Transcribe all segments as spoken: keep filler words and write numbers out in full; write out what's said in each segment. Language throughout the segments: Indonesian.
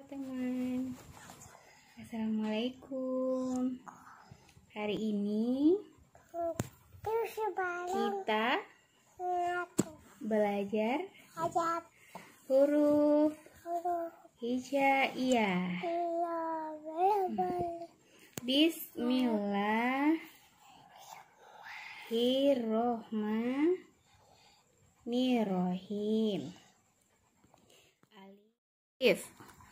teman-teman. Assalamualaikum. Hari ini kita belajar huruf Hijaiyah. Bismillahirrohmanirrohim. Alif,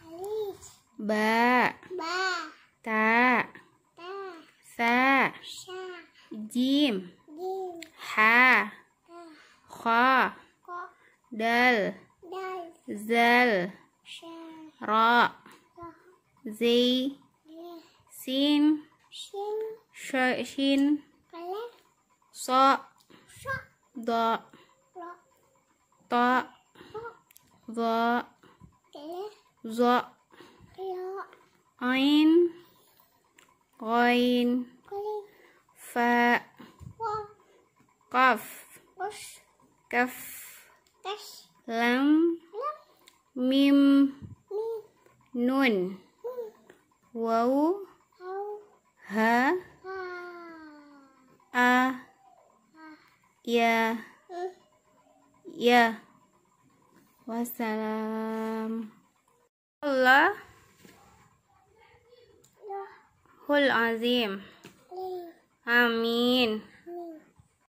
ba, ta, sa, jim, ha, kha, dal, zal, ra, zi, sin, shin, so, do, ta, za, zo, ain, ghain, fa, qaf, kaf, lam, mim, nun, waw, ha, a, ya, ya. Wassalam. Allahul azim. Amin.